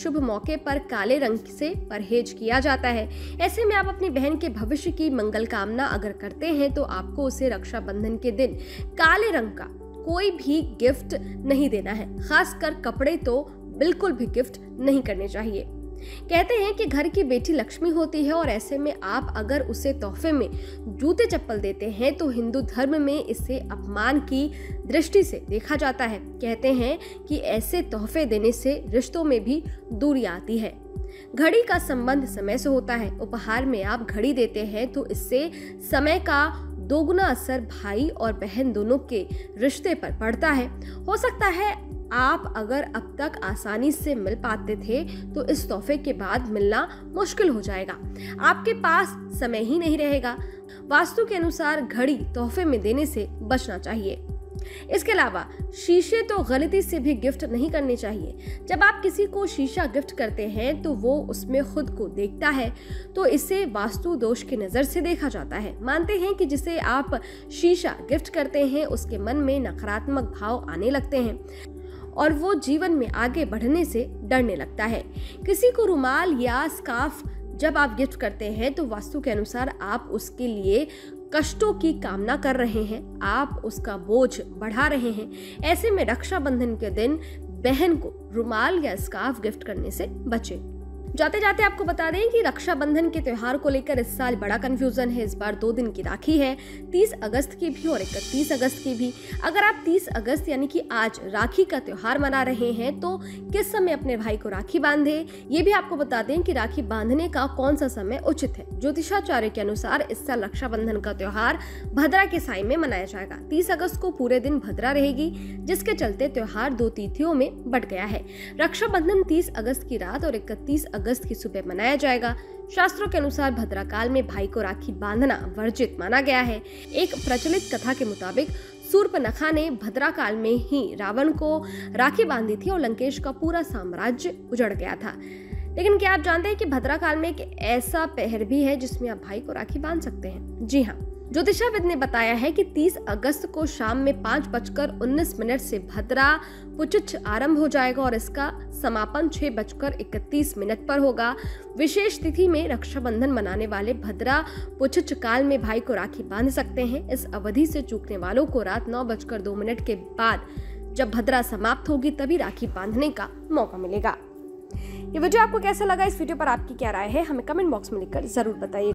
शुभ मौके पर काले रंग से परहेज किया जाता है। ऐसे में आप अपनी बहन के भविष्य की मंगल कामना अगर करते हैं तो आपको उसे रक्षाबंधन के दिन काले रंग का कोई भी गिफ्ट नहीं देना है। खासकर कपड़े तो बिल्कुल भी गिफ्ट नहीं करने चाहिए। कहते हैं कि घर की बेटी लक्ष्मी होती है और ऐसे में आप अगर उसे तोहफे में जूते चप्पल देते हैं तो हिंदू धर्म में इसे अपमान की दृष्टि से देखा जाता है। कहते हैं कि ऐसे तोहफे देने से रिश्तों में भी दूरी आती है। घड़ी का संबंध समय से होता है। उपहार में आप घड़ी देते हैं तो इससे समय का दोगुना असर भाई और बहन दोनों के रिश्ते पर पड़ता है। हो सकता है आप अगर अब तक आसानी से मिल पाते थे तो इस तोहफे के बाद मिलना मुश्किल हो जाएगा। आपके पास समय ही नहीं रहेगा। वास्तु के अनुसार घड़ी तोहफे में देने से बचना चाहिए। इसके अलावा शीशे तो गलती से भी गिफ्ट नहीं करने चाहिए। जब आप किसी को शीशा गिफ्ट करते हैं तो वो उसमें खुद को देखता है तो इसे वास्तु दोष की नजर से देखा जाता है। मानते हैं कि जिसे आप शीशा गिफ्ट करते हैं उसके मन में नकारात्मक भाव आने लगते हैं और वो जीवन में आगे बढ़ने से डरने लगता है। किसी को रुमाल या स्कार्फ जब आप गिफ्ट करते हैं तो वास्तु के अनुसार आप उसके लिए कष्टों की कामना कर रहे हैं, आप उसका बोझ बढ़ा रहे हैं। ऐसे में रक्षाबंधन के दिन बहन को रुमाल या स्कार्फ गिफ्ट करने से बचें। जाते जाते आपको बता दें कि रक्षाबंधन के त्योहार को लेकर इस साल बड़ा कंफ्यूजन है। इस बार 2 दिन की राखी है, 30 अगस्त की भी और 31 अगस्त की भी। अगर आप 30 अगस्त यानी कि आज राखी का त्योहार मना रहे हैं तो किस समय अपने भाई को राखी बांधे, ये भी आपको बता दें कि राखी बांधने का कौन सा समय उचित है। ज्योतिषाचार्य के अनुसार इस साल रक्षाबंधन का त्योहार भद्रा के साई में मनाया जाएगा। 30 अगस्त को पूरे दिन भद्रा रहेगी, जिसके चलते त्योहार 2 तिथियों में बंट गया है। रक्षाबंधन 30 अगस्त की रात और 31 अगस्त की सुबह मनाया जाएगा। शास्त्रों के अनुसार भद्रा काल में भाई को राखी बांधना वर्जित माना गया है। एक प्रचलित कथा के मुताबिक शूर्पणखा ने भद्रा काल में ही रावण को राखी बांधी थी और लंकेश का पूरा साम्राज्य उजड़ गया था। लेकिन क्या आप जानते हैं कि भद्रा काल में एक ऐसा पहर भी है जिसमें आप भाई को राखी बांध सकते हैं? जी हाँ, ज्योतिषाविद ने बताया है कि 30 अगस्त को शाम में 5:19 से भद्रा पुचुच आरंभ हो जाएगा और इसका समापन 6:31 पर होगा। विशेष तिथि में रक्षाबंधन मनाने वाले भद्रा पुचुच काल में भाई को राखी बांध सकते हैं। इस अवधि से चूकने वालों को रात 9:02 के बाद जब भद्रा समाप्त होगी तभी राखी बांधने का मौका मिलेगा। ये वीडियो आपको कैसा लगा? इस वीडियो पर आपकी क्या राय है? हमें कमेंट बॉक्स में लिखकर जरूर बताइए।